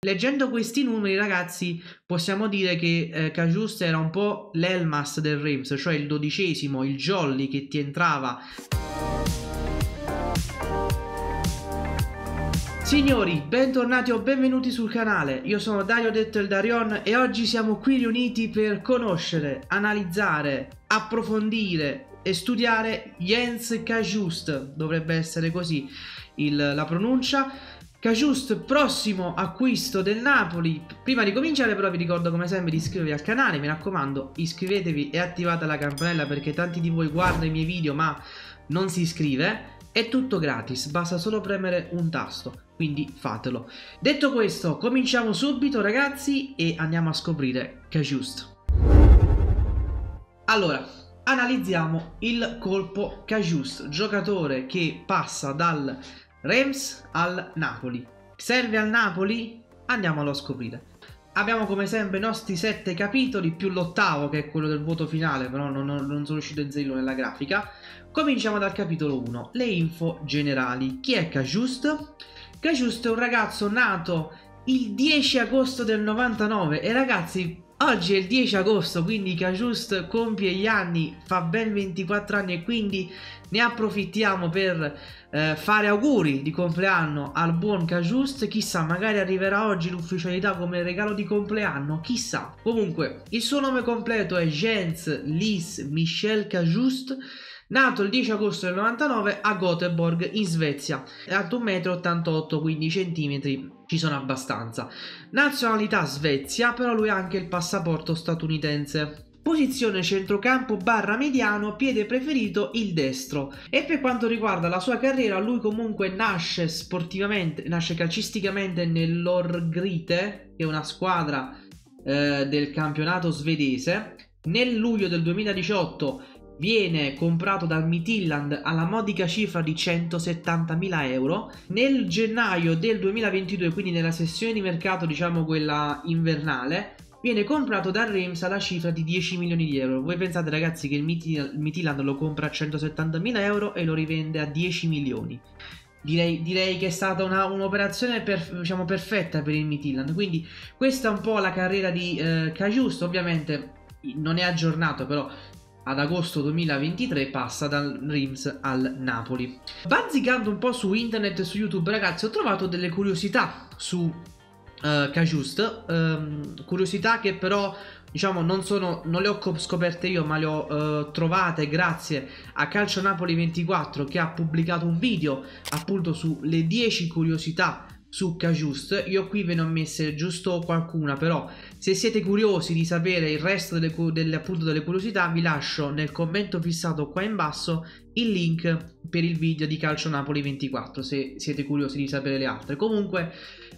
Leggendo questi numeri, ragazzi, possiamo dire che Cajuste era un po' l'Elmas del Reims, cioè il 12°, il jolly che ti entrava. Signori, bentornati o benvenuti sul canale, io sono Dario detto il Darion e oggi siamo qui riuniti per conoscere, analizzare, approfondire e studiare Jens Cajuste, dovrebbe essere così la pronuncia. Cajuste, prossimo acquisto del Napoli. Prima di cominciare però vi ricordo come sempre di iscrivervi al canale, mi raccomando iscrivetevi e attivate la campanella perché tanti di voi guardano i miei video ma non si iscrive. È tutto gratis, basta solo premere un tasto, quindi fatelo. Detto questo, cominciamo subito ragazzi e andiamo a scoprire Cajuste. Allora, analizziamo il colpo Cajuste, giocatore che passa dal Reims al Napoli. Serve al Napoli? Andiamolo a scoprire. Abbiamo come sempre i nostri 7 capitoli più l'8º che è quello del voto finale, però non sono riuscito a inserirlo nella grafica. Cominciamo dal capitolo 1, le info generali. Chi è Cajuste? Cajuste è un ragazzo nato il 10 agosto del 99 e ragazzi oggi è il 10 agosto, quindi Cajuste compie gli anni, fa ben 24 anni e quindi ne approfittiamo per fare auguri di compleanno al buon Cajuste. Chissà, magari arriverà oggi l'ufficialità come regalo di compleanno, chissà. Comunque, il suo nome completo è Jens Lis Michel Cajuste, nato il 10 agosto del 99 a Göteborg in Svezia, è alto 1,88 m, quindi centimetri ci sono abbastanza. Nazionalità Svezia, però lui ha anche il passaporto statunitense. Posizione centrocampo barra mediano, piede preferito il destro. E per quanto riguarda la sua carriera, lui comunque nasce calcisticamente nell'Örgryte, che è una squadra del campionato svedese. Nel luglio del 2018 viene comprato dal Midtjylland alla modica cifra di 170.000 euro. Nel gennaio del 2022, quindi nella sessione di mercato, diciamo quella invernale, viene comprato dal Reims alla cifra di 10 milioni di euro. Voi pensate ragazzi che il Midtjylland lo compra a 170.000 euro e lo rivende a 10 milioni. Direi che è stata un'operazione diciamo perfetta per il Midtjylland. Quindi questa è un po' la carriera di Cajuste. Ovviamente non è aggiornato, però ad agosto 2023 passa dal Reims al Napoli. Bazzicando un po' su internet e su YouTube ragazzi, ho trovato delle curiosità su Cajuste, curiosità che però diciamo non le ho scoperte io, ma le ho trovate grazie a Calcio Napoli 24, che ha pubblicato un video appunto sulle 10 curiosità su Cajuste. Io qui ve ne ho messe giusto qualcuna, però se siete curiosi di sapere il resto delle curiosità vi lascio nel commento fissato qua in basso il link per il video di Calcio Napoli 24 se siete curiosi di sapere le altre. Comunque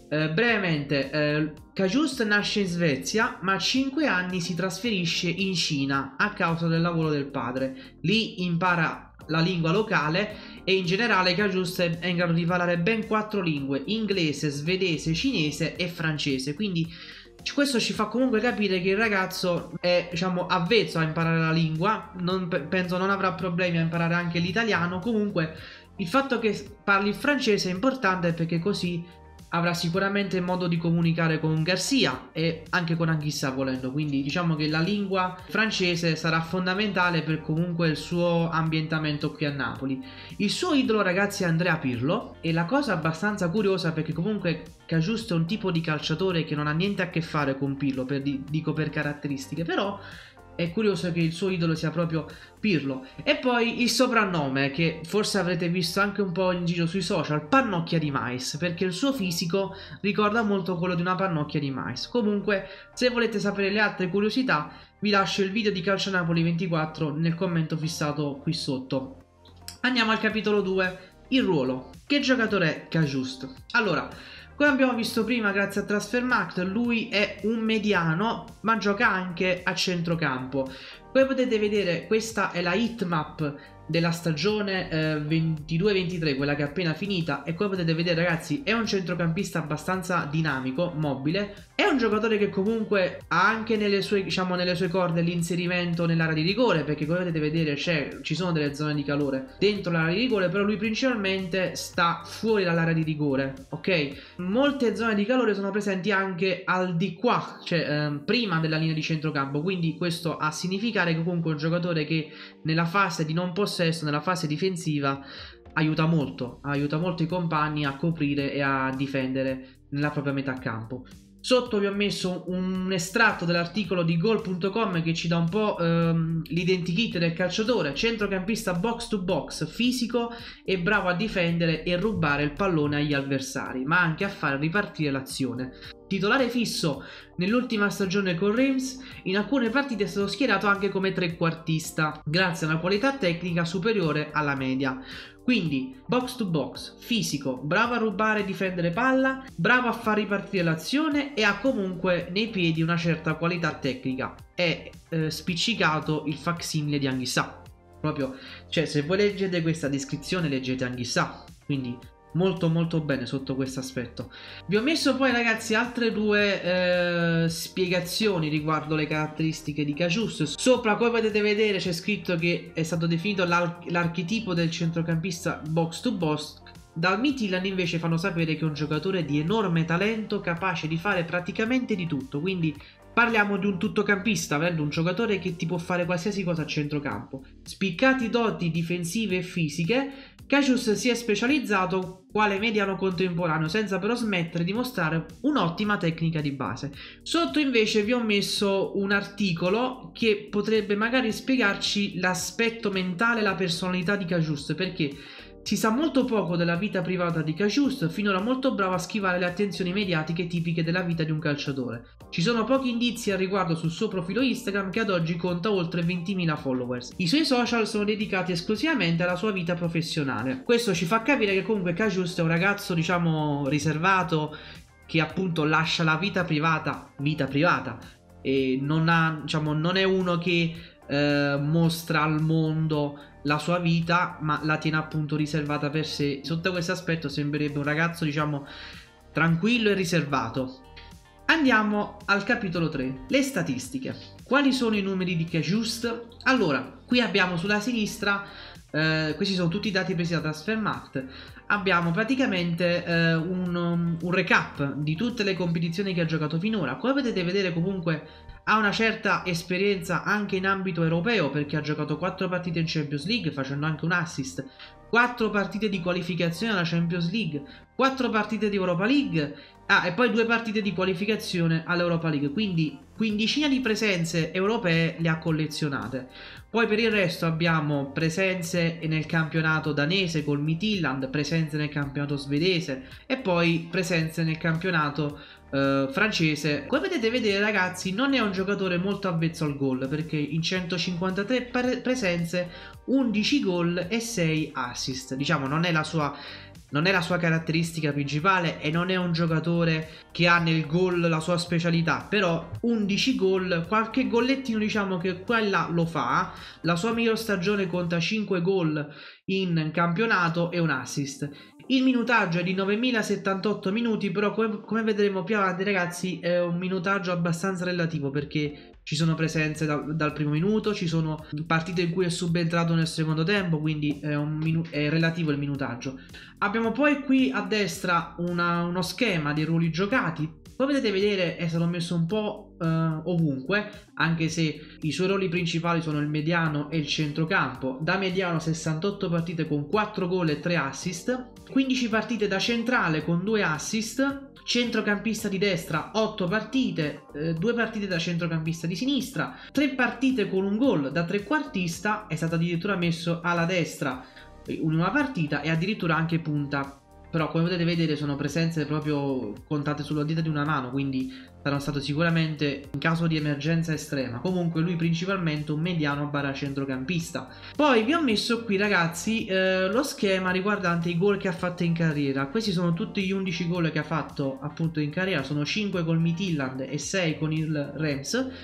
brevemente, Cajuste nasce in Svezia ma a 5 anni si trasferisce in Cina a causa del lavoro del padre. Lì impara la lingua locale e in generale Cajuste è in grado di parlare ben 4 lingue: inglese, svedese, cinese e francese. Quindi questo ci fa comunque capire che il ragazzo è, diciamo, avvezzo a imparare la lingua. Penso non avrà problemi a imparare anche l'italiano. Comunque il fatto che parli il francese è importante perché così avrà sicuramente modo di comunicare con Garcia e anche con Anghissà volendo. Quindi diciamo che la lingua francese sarà fondamentale per comunque il suo ambientamento qui a Napoli. Il suo idolo ragazzi è Andrea Pirlo, e la cosa abbastanza curiosa perché comunque Cajuste è un tipo di calciatore che non ha niente a che fare con Pirlo, dico per caratteristiche, però è curioso che il suo idolo sia proprio Pirlo. E poi il soprannome, che forse avrete visto anche un po' in giro sui social, Pannocchia di mais, perché il suo fisico ricorda molto quello di una pannocchia di mais. Comunque, se volete sapere le altre curiosità, vi lascio il video di Calcio Napoli 24 nel commento fissato qui sotto. Andiamo al capitolo 2, il ruolo. Che giocatore è Cajuste? Allora, come abbiamo visto prima grazie a Transfermarkt, lui è un mediano ma gioca anche a centrocampo. Come potete vedere questa è la heatmap della stagione 22-23, quella che è appena finita, e come potete vedere ragazzi è un centrocampista abbastanza dinamico, mobile, è un giocatore che comunque ha anche nelle sue, diciamo, nelle sue corde l'inserimento nell'area di rigore, perché come potete vedere ci sono delle zone di calore dentro l'area di rigore, però lui principalmente sta fuori dall'area di rigore, ok? Molte zone di calore sono presenti anche al di qua, cioè prima della linea di centrocampo, quindi questo a significare che comunque è un giocatore che nella fase di non possesso, nella fase difensiva, aiuta molto i compagni a coprire e a difendere nella propria metà campo. Sotto vi ho messo un estratto dell'articolo di Goal.com che ci dà un po' l'identikit del calciatore: centrocampista box to box, fisico e bravo a difendere e rubare il pallone agli avversari, ma anche a fare ripartire l'azione. Titolare fisso nell'ultima stagione con Reims, in alcune partite è stato schierato anche come trequartista, grazie a una qualità tecnica superiore alla media. Quindi box to box, fisico, bravo a rubare e difendere palla, bravo a far ripartire l'azione e ha comunque nei piedi una certa qualità tecnica. È spiccicato il facsimile di Anguissa. Proprio, cioè se voi leggete questa descrizione leggete Anguissa, quindi molto molto bene sotto questo aspetto. Vi ho messo poi ragazzi altre due spiegazioni riguardo le caratteristiche di Kajus. Sopra, come potete vedere, c'è scritto che è stato definito l'archetipo del centrocampista box to box. Dal Midtjylland invece fanno sapere che è un giocatore di enorme talento, capace di fare praticamente di tutto, quindi parliamo di un tuttocampista, avendo un giocatore che ti può fare qualsiasi cosa a centrocampo. Spiccati doti difensive e fisiche, Kajus si è specializzato quale mediano contemporaneo, senza però smettere di mostrare un'ottima tecnica di base. Sotto invece vi ho messo un articolo che potrebbe magari spiegarci l'aspetto mentale e la personalità di Kajus, perché si sa molto poco della vita privata di Kajus, finora molto bravo a schivare le attenzioni mediatiche tipiche della vita di un calciatore. Ci sono pochi indizi al riguardo sul suo profilo Instagram, che ad oggi conta oltre 20.000 followers. I suoi social sono dedicati esclusivamente alla sua vita professionale. Questo ci fa capire che comunque Kajus è un ragazzo, diciamo, riservato, che appunto lascia la vita privata e non ha, diciamo, non è uno che mostra al mondo la sua vita, ma la tiene appunto riservata per sé. Sotto questo aspetto sembrerebbe un ragazzo, diciamo, tranquillo e riservato. Andiamo al capitolo 3, le statistiche. Quali sono i numeri di Kajus? Allora, qui abbiamo sulla sinistra, questi sono tutti i dati presi da Transfermarkt. Abbiamo praticamente un recap di tutte le competizioni che ha giocato finora. Come potete vedere comunque ha una certa esperienza anche in ambito europeo, perché ha giocato 4 partite in Champions League facendo anche un assist, 4 partite di qualificazione alla Champions League, 4 partite di Europa League, e poi 2 partite di qualificazione all'Europa League, quindi quindicina di presenze europee le ha collezionate. Poi per il resto abbiamo presenze nel campionato danese col Midtjylland, presenze nel campionato svedese e poi presenze nel campionato francese. Come potete vedere ragazzi, non è un giocatore molto avvezzo al gol, perché in 153 presenze 11 gol e 6 assist. Diciamo non è la sua caratteristica principale e non è un giocatore che ha nel gol la sua specialità, però 11 gol, qualche gollettino diciamo che quella lo fa. La sua miglior stagione conta 5 gol in campionato e un assist. Il minutaggio è di 9.078 minuti, però come vedremo più avanti ragazzi è un minutaggio abbastanza relativo, perché ci sono presenze dal primo minuto, ci sono partite in cui è subentrato nel secondo tempo, quindi è relativo il minutaggio. Abbiamo poi qui a destra uno schema dei ruoli giocati. Come potete vedere è stato messo un po' ovunque, anche se i suoi ruoli principali sono il mediano e il centrocampo. Da mediano 68 partite con 4 gol e 3 assist, 15 partite da centrale con 2 assist, centrocampista di destra 8 partite, 2 partite da centrocampista di sinistra, 3 partite con un gol da trequartista, è stato addirittura messo alla destra in una partita e addirittura anche punta. Però come potete vedere sono presenze proprio contate sulla dita di una mano, quindi saranno stato sicuramente in caso di emergenza estrema. Comunque lui principalmente un mediano barra centrocampista. Poi vi ho messo qui ragazzi lo schema riguardante i gol che ha fatto in carriera. Questi sono tutti gli 11 gol che ha fatto appunto in carriera, sono 5 col Midtjylland e 6 con il Reims.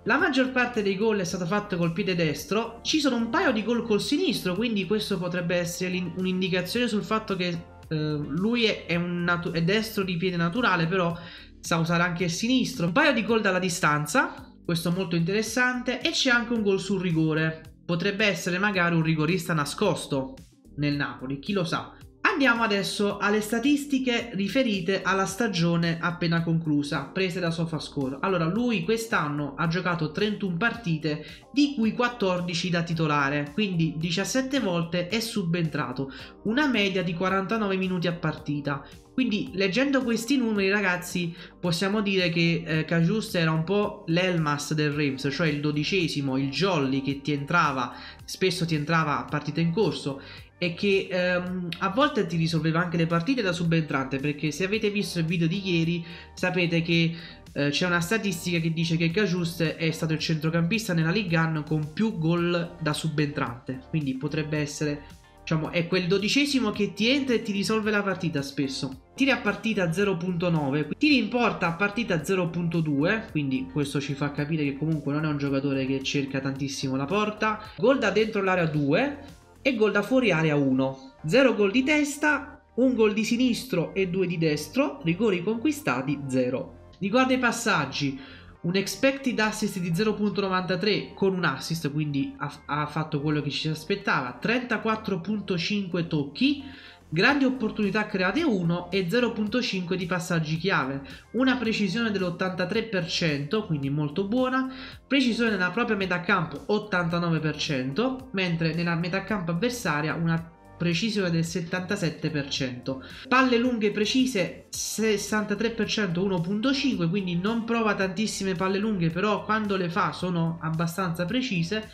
La maggior parte dei gol è stato fatto col piede destro, ci sono un paio di gol col sinistro, quindi questo potrebbe essere un'indicazione sul fatto che lui è destro di piede naturale, però sa usare anche il sinistro. Un paio di gol dalla distanza, questo molto interessante, e c'è anche un gol sul rigore. Potrebbe essere magari un rigorista nascosto nel Napoli, chi lo sa. Andiamo adesso alle statistiche riferite alla stagione appena conclusa, prese da SofaScore. Allora, lui quest'anno ha giocato 31 partite, di cui 14 da titolare, quindi 17 volte è subentrato, una media di 49 minuti a partita. Quindi, leggendo questi numeri, ragazzi, possiamo dire che Kajust era un po' l'Elmas del Reims, cioè il 12esimo, il jolly che spesso ti entrava a partita in corso, e che a volte ti risolveva anche le partite da subentrante, perché se avete visto il video di ieri sapete che c'è una statistica che dice che Kajust è stato il centrocampista nella Ligue 1 con più gol da subentrante, quindi potrebbe essere, diciamo, è quel 12esimo che ti entra e ti risolve la partita spesso. Tiri a partita 0.9, tiri in porta a partita 0.2, quindi questo ci fa capire che comunque non è un giocatore che cerca tantissimo la porta. Gol da dentro l'area 2 e gol da fuori area 1. 0 gol di testa, un gol di sinistro e 2 di destro, rigori conquistati 0. Riguardo ai passaggi, un expected assist di 0.93 con un assist, quindi ha fatto quello che ci si aspettava, 34.5 tocchi, grandi opportunità create 1 e 0.5 di passaggi chiave, una precisione dell'83%, quindi molto buona, precisione nella propria metà campo 89%, mentre nella metà campo avversaria una precisione del 77%. Palle lunghe precise 63%, 1.5, quindi non prova tantissime palle lunghe, però quando le fa sono abbastanza precise.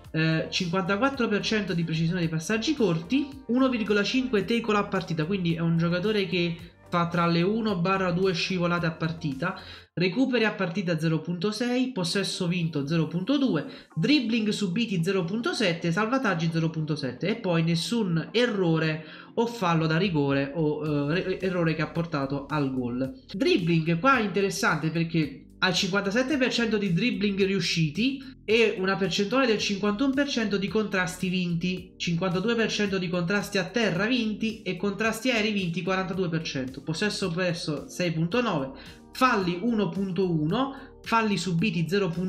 54% di precisione dei passaggi corti, 1,5 tackle a partita, quindi è un giocatore che fa tra le 1/2 scivolate a partita, recuperi a partita 0.6, possesso vinto 0.2, dribbling subiti 0.7, salvataggi 0.7 e poi nessun errore o fallo da rigore o errore che ha portato al gol. Dribbling qua è interessante perché al 57% di dribbling riusciti e una percentuale del 51% di contrasti vinti, 52% di contrasti a terra vinti e contrasti aerei vinti 42%, possesso perso 6.9, falli 1.1, falli subiti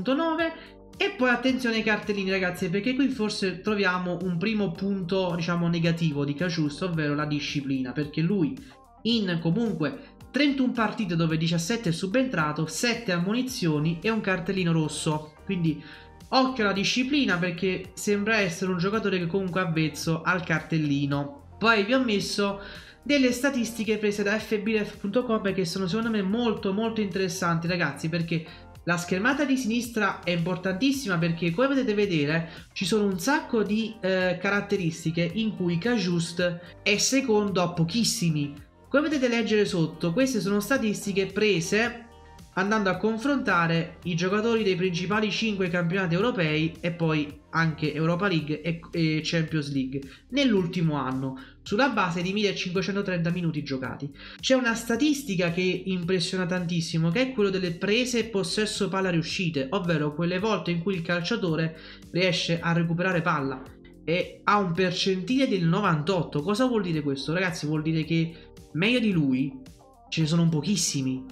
0.9 e poi attenzione ai cartellini, ragazzi, perché qui forse troviamo un primo punto, diciamo, negativo di Kajust, ovvero la disciplina, perché lui in comunque 31 partite dove 17 è subentrato, 7 ammonizioni e un cartellino rosso. Quindi occhio alla disciplina, perché sembra essere un giocatore che comunque è avvezzo al cartellino. Poi vi ho messo delle statistiche prese da fbref.com che sono secondo me molto interessanti, ragazzi, perché la schermata di sinistra è importantissima, perché come potete vedere ci sono un sacco di caratteristiche in cui Kajust è secondo a pochissimi. Come potete leggere sotto, queste sono statistiche prese andando a confrontare i giocatori dei principali 5 campionati europei e poi anche Europa League e Champions League nell'ultimo anno, sulla base di 1530 minuti giocati. C'è una statistica che impressiona tantissimo, che è quello delle prese e possesso palla riuscite, ovvero quelle volte in cui il calciatore riesce a recuperare palla, e ha un percentile del 98. Cosa vuol dire questo, ragazzi? Vuol dire che meglio di lui ce ne sono un pochissimi.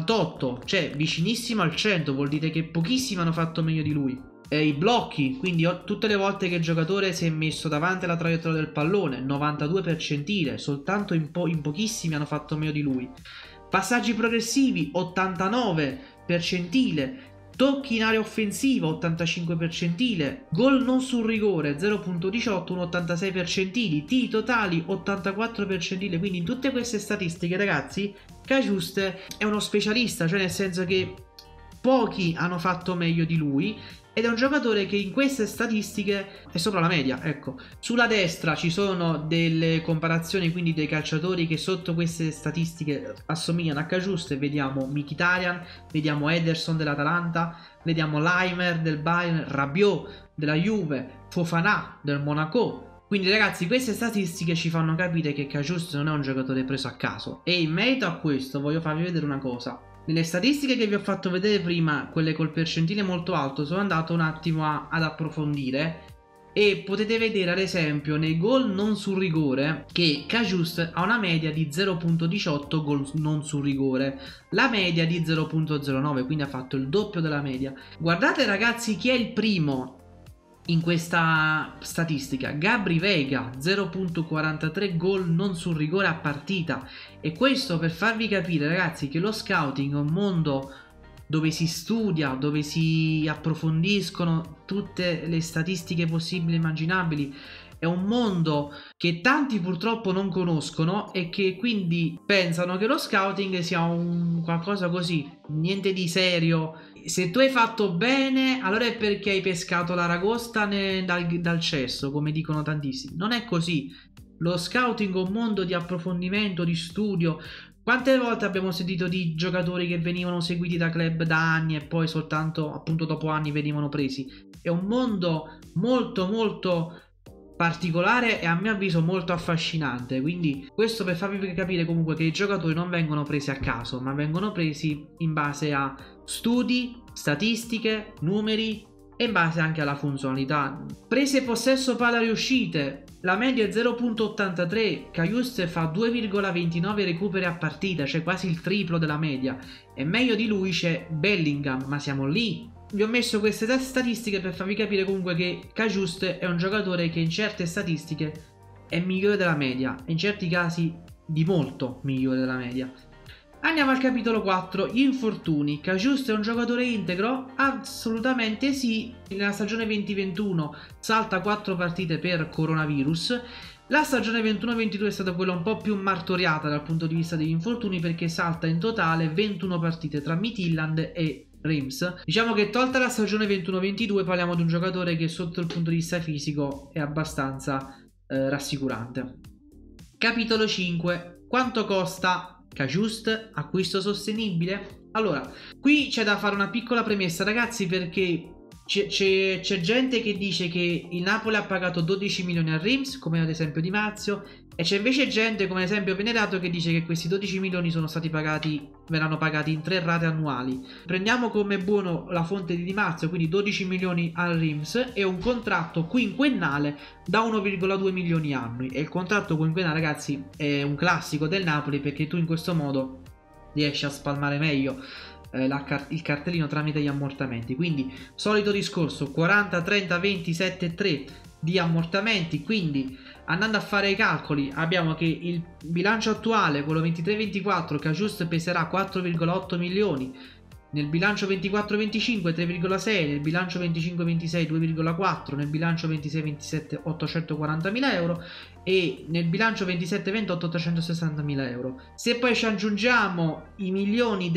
98, cioè vicinissimo al 100, vuol dire che pochissimi hanno fatto meglio di lui. I blocchi, quindi tutte le volte che il giocatore si è messo davanti alla traiettoria del pallone, 92 percentile, soltanto in pochissimi hanno fatto meglio di lui. Passaggi progressivi, 89 percentile. Tocchi in area offensiva 85 percentile, gol non sul rigore 0.18, un 86 percentili, tiri totali 84 percentile. Quindi in tutte queste statistiche, ragazzi, Kajust è uno specialista, cioè nel senso che pochi hanno fatto meglio di lui ed è un giocatore che in queste statistiche è sopra la media, ecco. Sulla destra ci sono delle comparazioni, quindi dei calciatori che sotto queste statistiche assomigliano a Kajust, e vediamo Mkhitaryan, vediamo Ederson dell'Atalanta, vediamo Laimer del Bayern, Rabiot della Juve, Fofana del Monaco. Quindi ragazzi, queste statistiche ci fanno capire che Kajust non è un giocatore preso a caso. E in merito a questo voglio farvi vedere una cosa. Nelle statistiche che vi ho fatto vedere prima, quelle col percentile molto alto, sono andato un attimo ad approfondire e potete vedere ad esempio nei gol non sul rigore che Cajuste ha una media di 0.18 gol non sul rigore, la media di 0.09, quindi ha fatto il doppio della media. Guardate ragazzi chi è il primo in questa statistica: Gabry Veiga, 0.43 gol non sul rigore a partita. E questo per farvi capire ragazzi che lo scouting è un mondo dove si studia, dove si approfondiscono tutte le statistiche possibili e immaginabili. È un mondo che tanti purtroppo non conoscono e che quindi pensano che lo scouting sia un qualcosa così, niente di serio. Se tu hai fatto bene, allora è perché hai pescato l'aragosta dal cesso, come dicono tantissimi. Non è così. Lo scouting è un mondo di approfondimento, di studio. Quante volte abbiamo sentito di giocatori che venivano seguiti da club da anni e poi soltanto appunto dopo anni venivano presi? È un mondo molto molto particolare e a mio avviso molto affascinante. Quindi questo per farvi capire comunque che i giocatori non vengono presi a caso, ma vengono presi in base a studi, statistiche, numeri e in base anche alla funzionalità. Prese possesso palla riuscite, la media è 0.83, Cajuste fa 2,29 recuperi a partita, cioè quasi il triplo della media. E meglio di lui c'è Bellingham, ma siamo lì. Vi ho messo queste statistiche per farvi capire comunque che Cajuste è un giocatore che in certe statistiche è migliore della media, in certi casi di molto migliore della media. Andiamo al capitolo 4, gli infortuni. Cajuste è un giocatore integro? Assolutamente sì. Nella stagione 2021 salta 4 partite per coronavirus. La stagione 21-22 è stata quella un po' più martoriata dal punto di vista degli infortuni, perché salta in totale 21 partite tra Midtjylland e Reims. Diciamo che tolta la stagione 21-22 parliamo di un giocatore che sotto il punto di vista fisico è abbastanza rassicurante. Capitolo 5, quanto costa Cajuste, acquisto sostenibile? Allora, qui c'è da fare una piccola premessa ragazzi, perché c'è gente che dice che il Napoli ha pagato 12 milioni a Reims, come ad esempio Di Marzio, e c'è invece gente come ad esempio Venerato che dice che questi 12 milioni sono stati pagati, verranno pagati in 3 rate annuali. Prendiamo come buono la fonte di Di Marzio, quindi 12 milioni al Reims e un contratto quinquennale da 1,2 milioni annui. E il contratto quinquennale ragazzi è un classico del Napoli, perché tu in questo modo riesci a spalmare meglio il cartellino tramite gli ammortamenti. Quindi solito discorso, 40, 30, 20, 7, 3 di ammortamenti. Quindi andando a fare i calcoli abbiamo che il bilancio attuale, quello 23-24, Cajuste peserà 4,8 milioni, nel bilancio 24-25 3,6, nel bilancio 25-26 2,4, nel bilancio 26-27 840.000 euro e nel bilancio 27-28 860.000 euro. Se poi ci aggiungiamo i milioni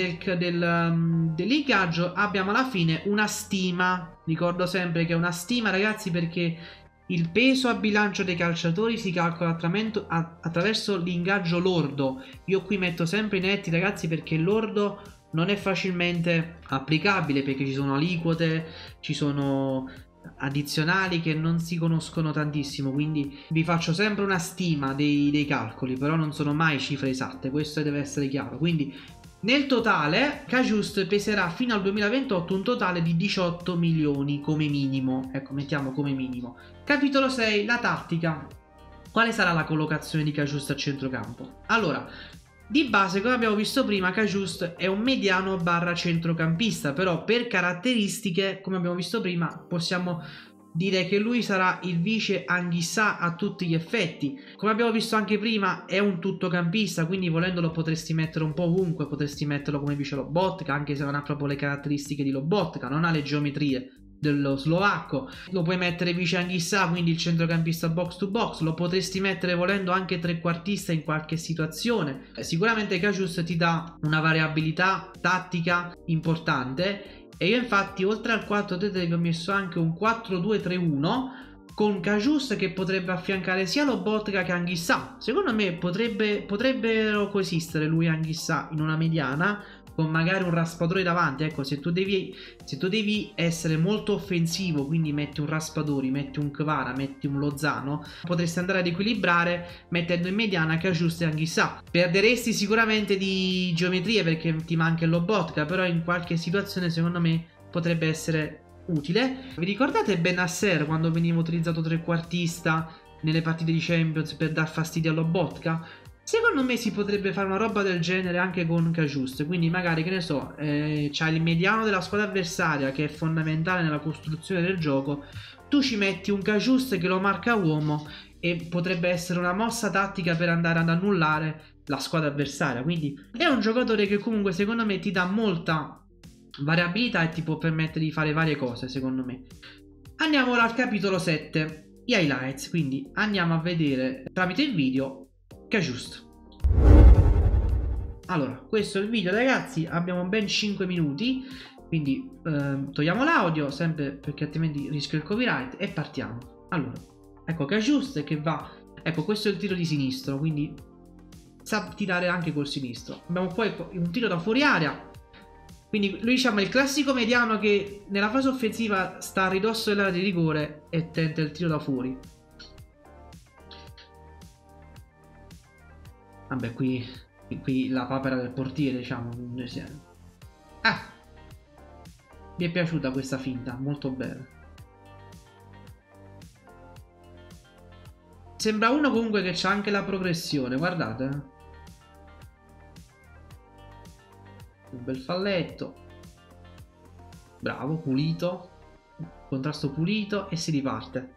dell'ingaggio abbiamo alla fine una stima. Ricordo sempre che è una stima ragazzi, perché il peso a bilancio dei calciatori si calcola attraverso l'ingaggio lordo. Io qui metto sempre i netti ragazzi, perché il lordo non è facilmente applicabile, perché ci sono aliquote, ci sono addizionali che non si conoscono tantissimo, quindi vi faccio sempre una stima dei calcoli, però non sono mai cifre esatte, questo deve essere chiaro. Quindi nel totale Cajuste peserà fino al 2028 un totale di 18 milioni come minimo, ecco, mettiamo come minimo. Capitolo 6, la tattica. Quale sarà la collocazione di Cajuste a centrocampo? Allora, di base, come abbiamo visto prima, Cajuste è un mediano barra centrocampista, però per caratteristiche, come abbiamo visto prima, possiamo dire che lui sarà il vice Anguissa a tutti gli effetti. Come abbiamo visto anche prima, è un tuttocampista, quindi volendolo potresti mettere un po' ovunque, potresti metterlo come vice Lobotka, anche se non ha proprio le caratteristiche di Lobotka, non ha le geometrie dello slovacco. Lo puoi mettere vice Anguissa, quindi il centrocampista box to box, lo potresti mettere volendo anche trequartista in qualche situazione. Sicuramente Cajuste ti dà una variabilità tattica importante, e io infatti oltre al 4-3-3 vi ho messo anche un 4-2-3-1 con Cajuste che potrebbe affiancare sia Lobotka che Anguissa. Secondo me potrebbero coesistere lui e Anguissa in una mediana, con magari un raspatore davanti. Ecco, se tu devi essere molto offensivo, quindi metti un Raspadori, metti un Kvara, metti un Lozano, potresti andare ad equilibrare mettendo in mediana Kajust e Anghissà. Perderesti sicuramente di geometrie perché ti manca il Lobotka, però in qualche situazione secondo me potrebbe essere utile. Vi ricordate Benasser quando veniva utilizzato trequartista nelle partite di Champions per dar fastidio a Lobotka? Secondo me si potrebbe fare una roba del genere anche con Kajust, quindi magari, che ne so, c'hai il mediano della squadra avversaria che è fondamentale nella costruzione del gioco, tu ci metti un Kajust che lo marca uomo e potrebbe essere una mossa tattica per andare ad annullare la squadra avversaria. Quindi è un giocatore che comunque secondo me ti dà molta variabilità e ti può permettere di fare varie cose, secondo me. Andiamo ora al capitolo 7, gli highlights, quindi andiamo a vedere tramite il video Kajust. Allora, questo è il video, ragazzi, abbiamo ben 5 minuti, quindi togliamo l'audio, sempre perché altrimenti rischio il copyright, e partiamo. Allora, ecco Kajust che va, ecco questo è il tiro di sinistro, quindi sa tirare anche col sinistro. Abbiamo poi un tiro da fuori area, quindi lui diciamo è il classico mediano che nella fase offensiva sta a ridosso dell'area di rigore e tenta il tiro da fuori. Vabbè, qui la papera del portiere, diciamo. Ah! Mi è piaciuta questa finta, molto bella. Sembra uno comunque che c'ha anche la progressione, guardate. Un bel falletto. Bravo, pulito. Contrasto pulito e si riparte.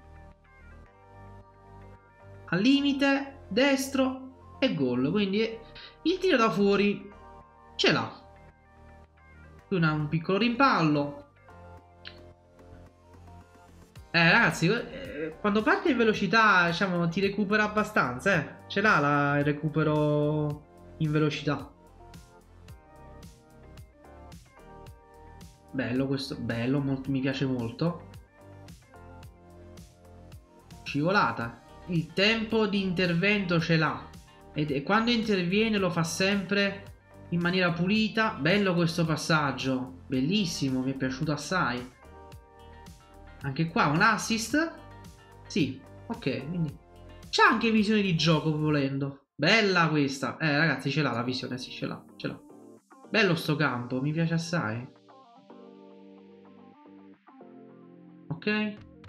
Al limite, destro e gol. Quindi il tiro da fuori ce l'ha. Qui un piccolo rimpallo. Ragazzi, quando parte in velocità, diciamo, ti recupera abbastanza, ce l'ha il recupero in velocità. Bello questo, bello, mi piace molto. Scivolata. Il tempo di intervento ce l'ha. E quando interviene lo fa sempre in maniera pulita. Bello questo passaggio. Bellissimo, mi è piaciuto assai. Anche qua un assist. Sì, ok, quindi c'ha anche visione di gioco volendo. Bella questa. Ragazzi, ce l'ha la visione, sì, ce l'ha. Bello sto campo, mi piace assai. Ok.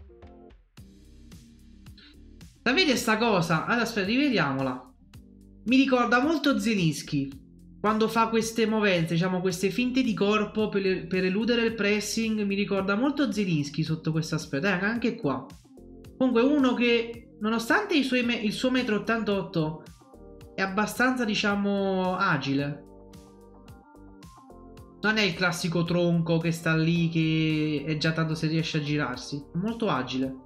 Sapete sta cosa? Allora, aspetta, rivediamola. Mi ricorda molto Zelinski quando fa queste movenze, diciamo queste finte di corpo per eludere il pressing. Mi ricorda molto Zelinski sotto questo aspetto, anche qua. Comunque uno che, nonostante il suo 1,88 m, è abbastanza, diciamo, agile. Non è il classico tronco che sta lì, che è già tanto se riesce a girarsi. È molto agile.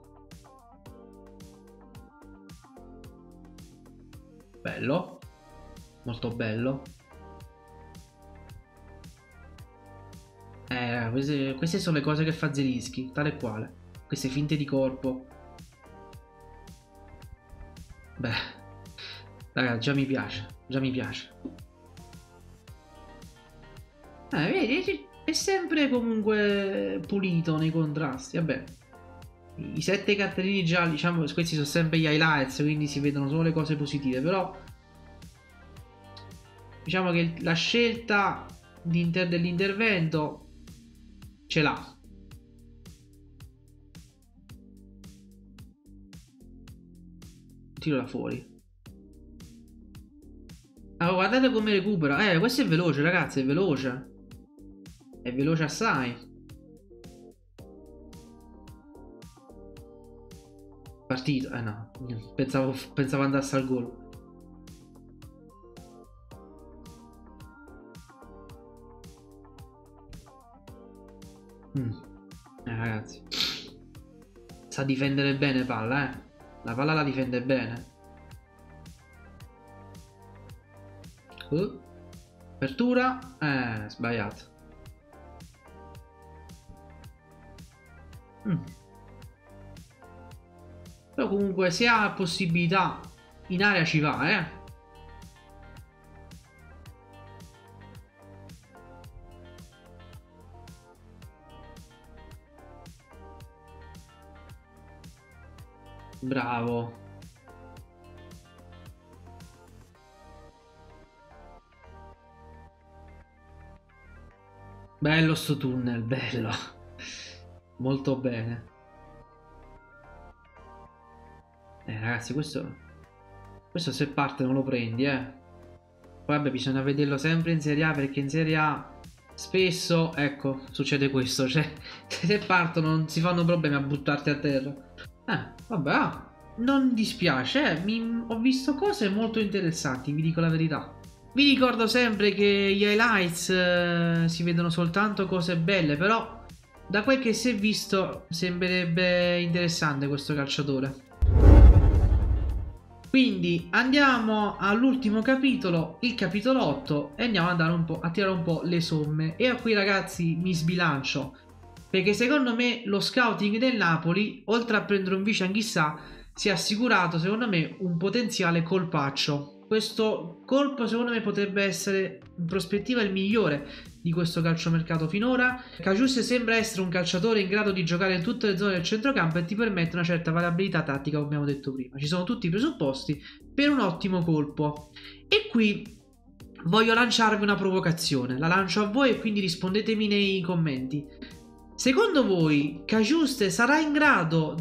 Bello. Molto bello. Queste sono le cose che fa Zelinski, tale e quale. Queste finte di corpo. Beh, ragazzi, già mi piace. Già mi piace. Vedi, è sempre comunque pulito nei contrasti. Vabbè, i 7 cartellini gialli, diciamo, questi sono sempre gli highlights, quindi si vedono solo le cose positive. Però diciamo che la scelta dell'intervento ce l'ha. Tiro da fuori. Allora, guardate come recupera. Questo è veloce, ragazzi, è veloce. È veloce assai. Partito. No. Pensavo andasse al gol. Ragazzi, sa difendere bene palla, la palla la difende bene. Apertura, sbagliato. Però comunque se ha possibilità in area ci va, Bravo. Bello sto tunnel, bello. Molto bene. Ragazzi, questo se parte non lo prendi, eh. Poi vabbè, bisogna vederlo sempre in Serie A, perché in Serie A spesso, ecco, succede questo. Cioè, se partono non si fanno problemi a buttarti a terra. Vabbè, non dispiace, ho visto cose molto interessanti, vi dico la verità. Vi ricordo sempre che gli highlights si vedono soltanto cose belle, però da quel che si è visto sembrerebbe interessante questo calciatore. Quindi andiamo all'ultimo capitolo, il capitolo 8, e andiamo ad andare a tirare un po' le somme. E qui ragazzi mi sbilancio, perché secondo me lo scouting del Napoli, oltre a prendere un vice Anghissà, si è assicurato secondo me un potenziale colpaccio. Questo colpo secondo me potrebbe essere in prospettiva il migliore di questo calciomercato finora. Cajus sembra essere un calciatore in grado di giocare in tutte le zone del centrocampo e ti permette una certa variabilità tattica, come abbiamo detto prima. Ci sono tutti i presupposti per un ottimo colpo. E qui voglio lanciarvi una provocazione. La lancio a voi e quindi rispondetemi nei commenti. Secondo voi Cajus sarà in grado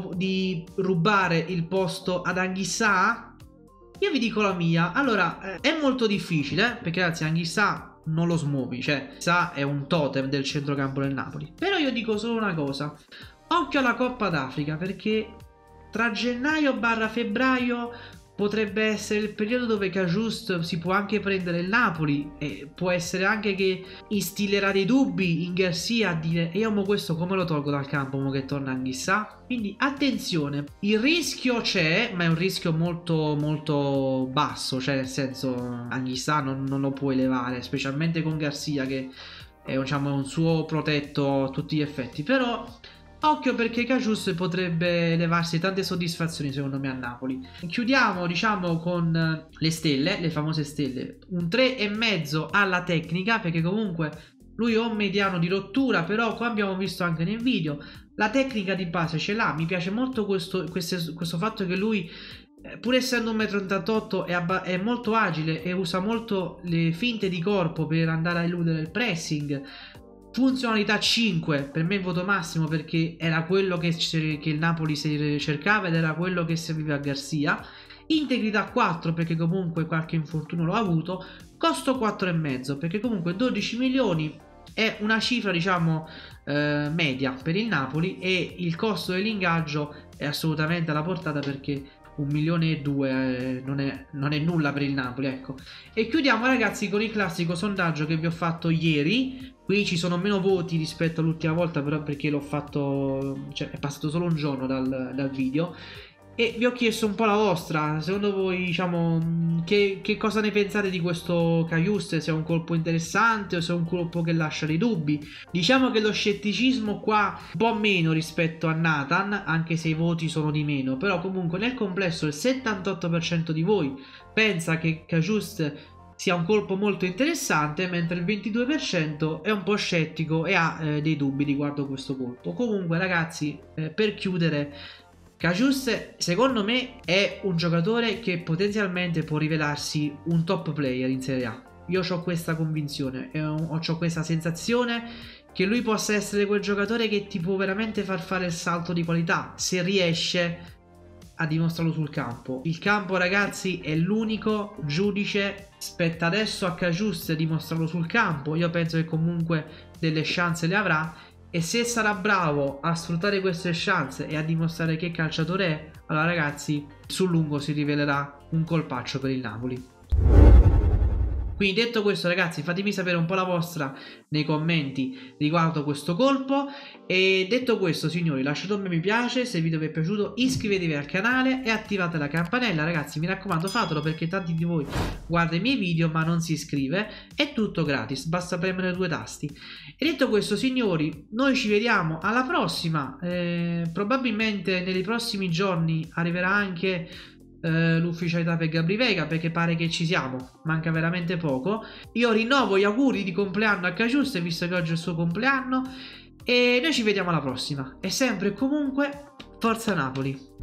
di rubare il posto ad Anghissà? Io vi dico la mia. Allora, è molto difficile, perché ragazzi Anghissà non lo smuovi, cioè Anghissà è un totem del centrocampo del Napoli. Però io dico solo una cosa: occhio alla Coppa d'Africa, perché tra gennaio/febbraio potrebbe essere il periodo dove Cajus si può anche prendere il Napoli, e può essere anche che instillerà dei dubbi in Garcia a dire: e io mo questo come lo tolgo dal campo mo che torna Anghissà? Quindi attenzione, il rischio c'è, ma è un rischio molto molto basso, cioè nel senso Anghissà non lo puoi levare, specialmente con Garcia che è, diciamo, un suo protetto a tutti gli effetti. Però occhio, perché Cajus potrebbe levarsi tante soddisfazioni secondo me a Napoli. Chiudiamo diciamo con le stelle, le famose stelle. Un 3,5 alla tecnica, perché comunque lui è un mediano di rottura, però come abbiamo visto anche nel video la tecnica di base ce l'ha. Mi piace molto questo fatto che lui, pur essendo 1,88 m, è molto agile e usa molto le finte di corpo per andare a eludere il pressing. Funzionalità 5, per me voto massimo, perché era quello che il Napoli si cercava ed era quello che serviva a Garcia. Integrità 4, perché comunque qualche infortunio l'ho avuto. Costo 4,5, perché comunque 12 milioni è una cifra diciamo media per il Napoli, e il costo dell'ingaggio è assolutamente alla portata, perché 1,2 milioni non è nulla per il Napoli, ecco. E chiudiamo ragazzi con il classico sondaggio che vi ho fatto ieri. Qui ci sono meno voti rispetto all'ultima volta, però perché l'ho fatto, cioè è passato solo un giorno dal video, e vi ho chiesto un po' la vostra. Secondo voi, diciamo, che cosa ne pensate di questo Cajus? Se è un colpo interessante o se è un colpo che lascia dei dubbi? Diciamo che lo scetticismo qua un po' meno rispetto a Nathan, anche se i voti sono di meno, però comunque nel complesso il 78% di voi pensa che Cajus sia un colpo molto interessante, mentre il 22% è un po' scettico e ha dei dubbi riguardo questo colpo. Comunque ragazzi, per chiudere, Cajus secondo me è un giocatore che potenzialmente può rivelarsi un top player in Serie A. Io ho questa convinzione e ho questa sensazione che lui possa essere quel giocatore che ti può veramente far fare il salto di qualità, se riesce a dimostrarlo sul campo. Il campo ragazzi è l'unico giudice, spetta adesso a Cajus dimostrarlo sul campo. Io penso che comunque delle chance le avrà, e se sarà bravo a sfruttare queste chance e a dimostrare che calciatore è, allora ragazzi sul lungo si rivelerà un colpaccio per il Napoli. Quindi detto questo ragazzi, fatemi sapere un po' la vostra nei commenti riguardo questo colpo. E detto questo signori, lasciate un mi piace se il video vi è piaciuto, iscrivetevi al canale e attivate la campanella. Ragazzi mi raccomando fatelo, perché tanti di voi guardano i miei video ma non si iscrive. È tutto gratis, basta premere 2 tasti. E detto questo signori, noi ci vediamo alla prossima. Probabilmente nei prossimi giorni arriverà anche l'ufficialità per Gabry Veiga, perché pare che ci siamo, manca veramente poco. Io rinnovo gli auguri di compleanno a Cajus, visto che oggi è il suo compleanno, e noi ci vediamo alla prossima. E sempre e comunque forza Napoli.